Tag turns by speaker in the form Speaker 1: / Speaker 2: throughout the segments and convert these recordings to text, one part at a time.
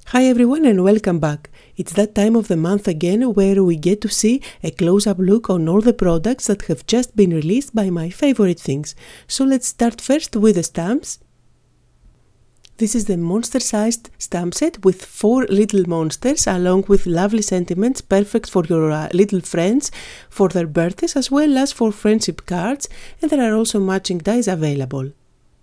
Speaker 1: Hi everyone and welcome back. It's that time of the month again where we get to see a close-up look on all the products that have just been released by my favorite things. So let's start first with the stamps. This is the monster-sized stamp set with 4 little monsters along with lovely sentiments perfect for your little friends for their birthdays as well as for friendship cards, and there are also matching dies available.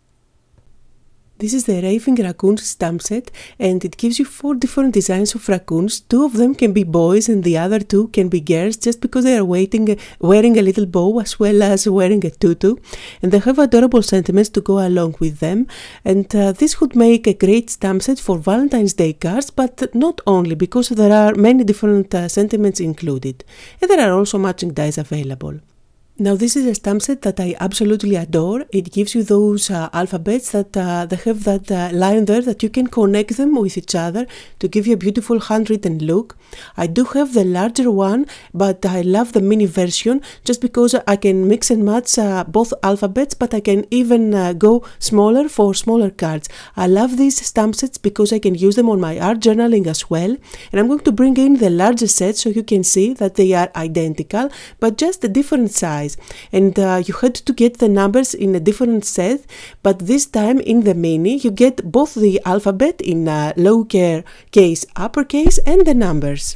Speaker 1: This is the Raving Raccoons stamp set and it gives you 4 different designs of raccoons. 2 of them can be boys and the other 2 can be girls just because they are wearing a little bow as well as wearing a tutu. And they have adorable sentiments to go along with them. And this would make a great stamp set for Valentine's Day cards, but not only, because there are many different sentiments included. And there are also matching dies available. Now this is a stamp set that I absolutely adore. It gives you those alphabets that they have that line there that you can connect them with each other to give you a beautiful handwritten look. I do have the larger one, but I love the mini version just because I can mix and match both alphabets, but I can even go smaller for smaller cards. I love these stamp sets because I can use them on my art journaling as well. And I'm going to bring in the larger set so you can see that they are identical, but just a different size. And you had to get the numbers in a different set, but this time in the mini you get both the alphabet in lowercase, uppercase, and the numbers.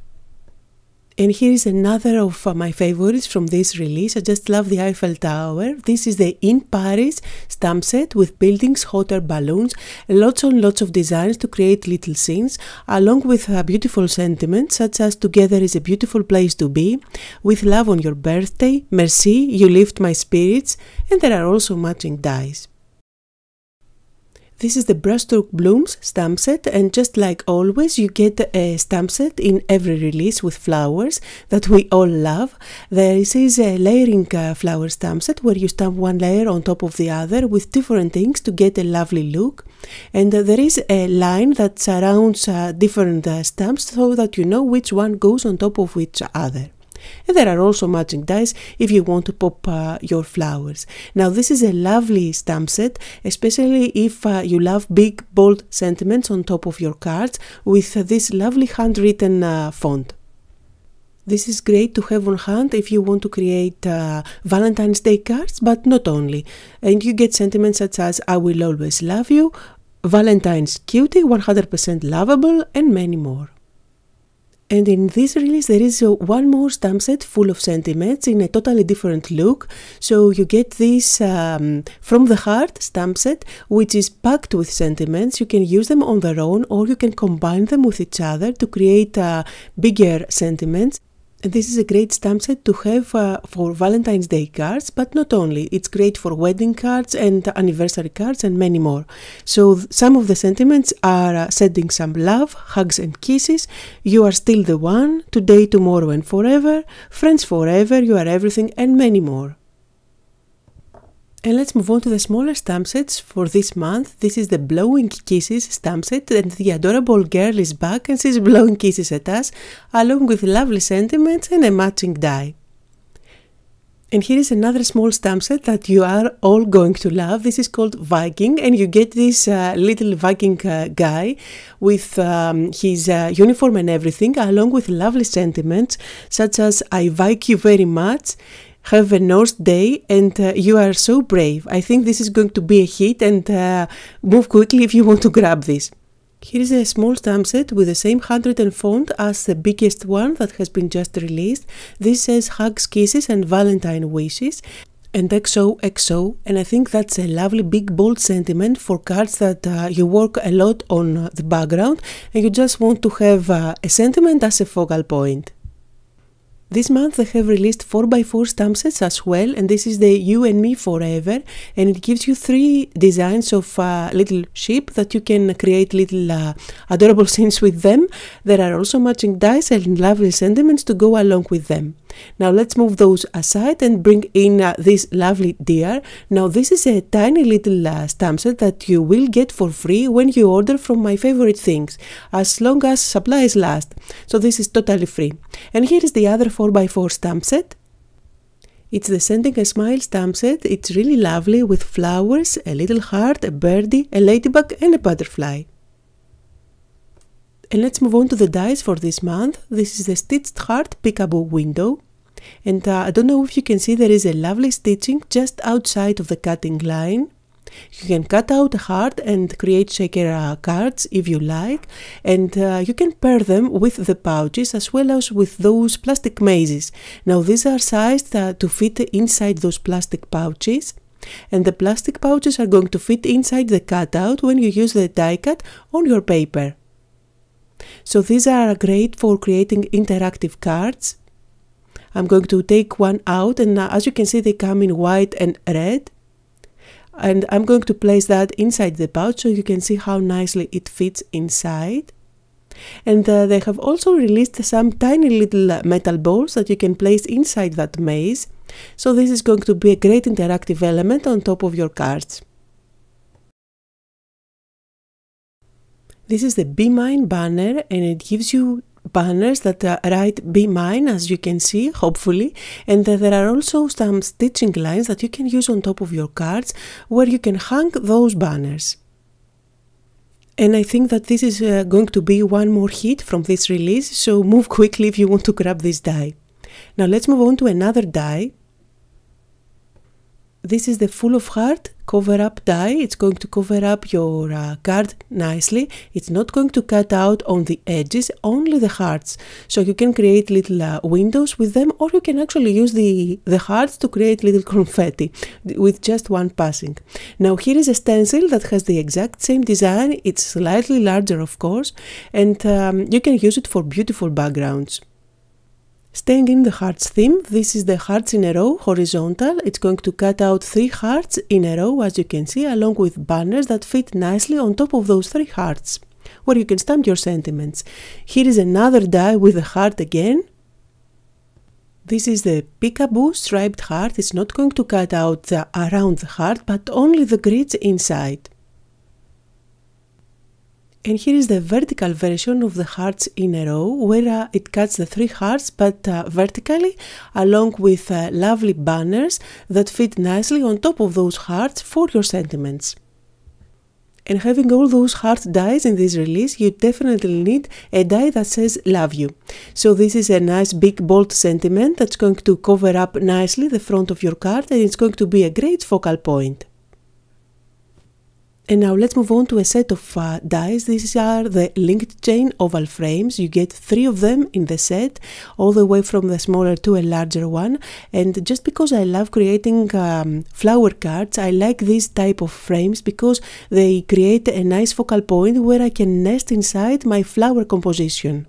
Speaker 1: And here is another of my favorites from this release. I just love the Eiffel Tower. This is the In Paris stamp set with buildings, hot air balloons, lots and lots of designs to create little scenes, along with beautiful sentiments such as together is a beautiful place to be, with love on your birthday, merci, you lift my spirits, and there are also matching dies. This is the Brushstroke Blooms stamp set, and just like always you get a stamp set in every release with flowers that we all love. This is a layering flower stamp set where you stamp one layer on top of the other with different inks to get a lovely look. And there is a line that surrounds different stamps so that you know which one goes on top of each other. And there are also matching dies if you want to pop your flowers. Now this is a lovely stamp set, especially if you love big bold sentiments on top of your cards with this lovely handwritten font. This is great to have on hand if you want to create Valentine's Day cards, but not only. And you get sentiments such as I will always love you, Valentine's cutie, 100% lovable, and many more. And in this release there is one more stamp set full of sentiments in a totally different look. So you get this From the Heart stamp set, which is packed with sentiments. You can use them on their own or you can combine them with each other to create bigger sentiments. And this is a great stamp set to have for Valentine's Day cards, but not only. It's great for wedding cards and anniversary cards and many more. So some of the sentiments are sending some love, hugs and kisses, you are still the one, today, tomorrow and forever, friends forever, you are everything, and many more. And let's move on to the smaller stamp sets for this month. This is the Blowing Kisses stamp set, and the adorable girl is back and she's blowing kisses at us, along with lovely sentiments and a matching die. And here is another small stamp set that you are all going to love. This is called Viking, and you get this little Viking guy with his uniform and everything, along with lovely sentiments such as I like you very much, have a North Day, and you are so brave. I think this is going to be a hit, and move quickly if you want to grab this. Here is a small stamp set with the same handwritten font as the biggest one that has been just released. This says hugs, kisses and Valentine wishes and XOXO, and I think that's a lovely big bold sentiment for cards that you work a lot on the background and you just want to have a sentiment as a focal point. This month they have released 4x4 stamp sets as well, and this is the You and Me Forever, and it gives you 3 designs of little sheep that you can create little adorable scenes with them. There are also matching dies and lovely sentiments to go along with them. Now let's move those aside and bring in this lovely deer. Now this is a tiny little stamp set that you will get for free when you order from my favorite things, as long as supplies last. So this is totally free. And here is the other 4x4 stamp set. It's the Sending a Smile stamp set. It's really lovely with flowers, a little heart, a birdie, a ladybug and a butterfly. And let's move on to the dies for this month. This is the Stitched Heart Peekaboo window. And I don't know if you can see, there is a lovely stitching just outside of the cutting line. You can cut out a heart and create shaker cards if you like, and you can pair them with the pouches as well as with those plastic mazes. Now these are sized to fit inside those plastic pouches, and the plastic pouches are going to fit inside the cutout when you use the die cut on your paper. So these are great for creating interactive cards. I'm going to take one out, and as you can see, they come in white and red. And I'm going to place that inside the pouch so you can see how nicely it fits inside. And they have also released some tiny little metal balls that you can place inside that maze. So this is going to be a great interactive element on top of your cards. This is the Be Mine banner, and it gives you banners that write Be Mine, as you can see, hopefully, and there are also some stitching lines that you can use on top of your cards where you can hang those banners. And I think that this is going to be one more hit from this release, so move quickly if you want to grab this die. Now let's move on to another die. This is the Full of Heart cover up die. It's going to cover up your card nicely. It's not going to cut out on the edges, only the hearts. So you can create little windows with them, or you can actually use the hearts to create little confetti with just one passing. Now here is a stencil that has the exact same design. It's slightly larger, of course, and you can use it for beautiful backgrounds. Staying in the hearts theme, this is the hearts in a row horizontal. It's going to cut out 3 hearts in a row, as you can see, along with banners that fit nicely on top of those 3 hearts, where you can stamp your sentiments. Here is another die with a heart again. This is the Peekaboo striped heart. It's not going to cut out around the heart, but only the grids inside. And here is the vertical version of the hearts in a row, where it cuts the 3 hearts but vertically, along with lovely banners that fit nicely on top of those hearts for your sentiments. And having all those heart dies in this release, you definitely need a die that says love you. So this is a nice big bold sentiment that's going to cover up nicely the front of your card, and it's going to be a great focal point. And now let's move on to a set of dies. These are the linked chain oval frames. You get 3 of them in the set, all the way from the smaller to a larger one. And just because I love creating flower cards, I like this type of frames because they create a nice focal point where I can nest inside my flower composition.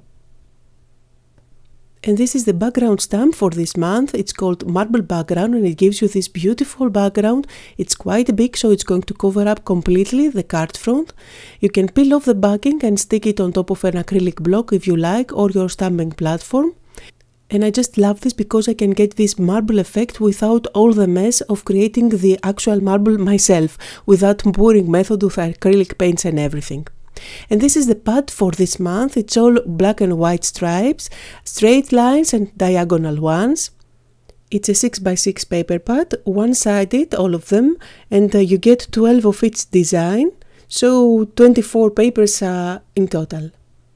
Speaker 1: And this is the background stamp for this month. It's called Marble Background, and it gives you this beautiful background. It's quite big, so it's going to cover up completely the card front. You can peel off the backing and stick it on top of an acrylic block if you like, or your stamping platform. And I just love this because I can get this marble effect without all the mess of creating the actual marble myself, with that boring method with acrylic paints and everything. And this is the pad for this month. It's all black and white stripes, straight lines and diagonal ones. It's a 6x6 paper pad, one-sided, all of them, and you get 12 of each design, so 24 papers in total.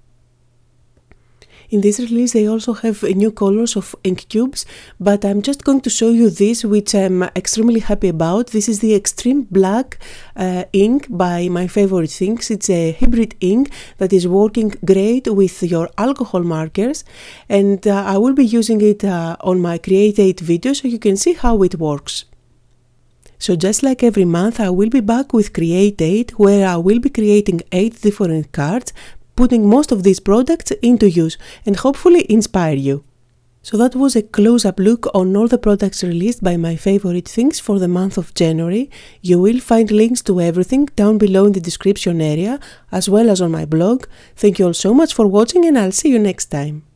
Speaker 1: In this release they also have new colors of ink cubes, but I'm just going to show you this, which I'm extremely happy about. This is the Extreme Black ink by My Favorite Things. It's a hybrid ink that is working great with your alcohol markers, and I will be using it on my Create 8 video so you can see how it works. So just like every month, I will be back with Create 8, where I will be creating 8 different cards, putting most of these products into use and hopefully inspire you. So that was a close-up look on all the products released by My Favorite Things for the month of January. You will find links to everything down below in the description area, as well as on my blog. Thank you all so much for watching, and I'll see you next time.